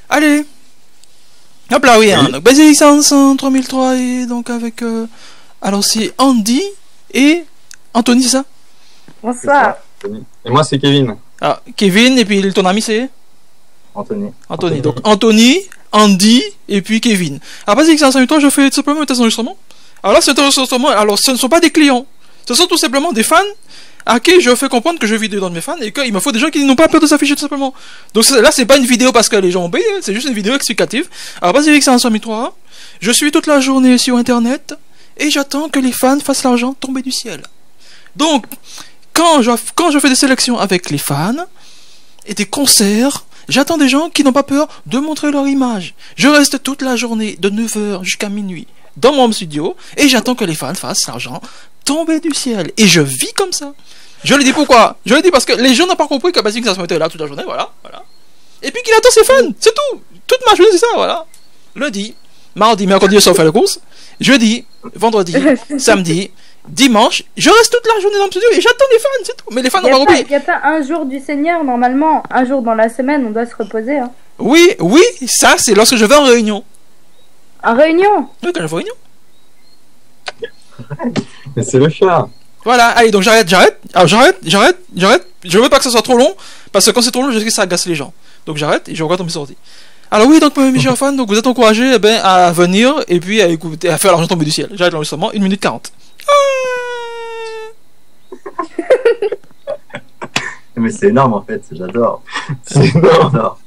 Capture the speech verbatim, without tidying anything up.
Allez. Hop là, oui, Oui. hein. Donc, Basic cinq cents, trois mille trois, et donc avec... euh, Alors, c'est Andy et Anthony, c'est ça? C'est Bonsoir. ça, Anthony. Et moi, c'est Kevin. Ah, Kevin, et puis ton ami, c'est Anthony. Anthony. Donc, Anthony, Andy, et puis Kevin. Alors, Basic cinq cent huit, je fais tout simplement un test d'enregistrement. Alors là, cet enregistrement, alors, ce ne sont pas des clients. Ce sont tout simplement des fans à qui je fais comprendre que je vis dedans de mes fans et qu'il me faut des gens qui n'ont pas peur de s'afficher tout simplement. Donc c'est- là, c'est pas une vidéo parce que les gens ont payé, c'est juste une vidéo explicative. Alors, Basic cinq cent trois, je suis toute la journée sur internet et j'attends que les fans fassent l'argent tomber du ciel. Donc, quand je, quand je fais des sélections avec les fans et des concerts, j'attends des gens qui n'ont pas peur de montrer leur image. Je reste toute la journée de neuf heures jusqu'à minuit dans mon home studio et j'attends que les fans fassent l'argent tomber du ciel. Et je vis comme ça. Je le dis pourquoi? Je le dis parce que les gens n'ont pas compris que Basic ça se mettait là toute la journée, voilà, voilà. Et puis qu'il attend ses fans, c'est tout. Toute ma journée, c'est ça, voilà. Lundi, mardi, mercredi, sauf faire la course. Jeudi, vendredi, samedi, dimanche, je reste toute la journée dans le studio et j'attends les fans, c'est tout. Mais les fans Il n'ont n'y pas a, compris. pas- y a pas un jour du Seigneur, normalement. Un jour dans la semaine, on doit se reposer. Hein. Oui, oui, ça c'est lorsque je vais en réunion. En réunion. Oui, quand je vais en réunion. Mais c'est le chat. Voilà, allez, donc j'arrête, j'arrête, alors j'arrête, j'arrête, j'arrête. Je veux pas que ça soit trop long, parce que quand c'est trop long, je sais que ça agace les gens. Donc j'arrête et je regarde mes sorties. Alors oui, donc mes chers fans, donc vous êtes encouragés eh ben, à venir et puis à écouter, à faire l'argent tomber du ciel. J'arrête l'enregistrement, une minute quarante. Mais c'est énorme en fait, j'adore. C'est énorme. J'adore.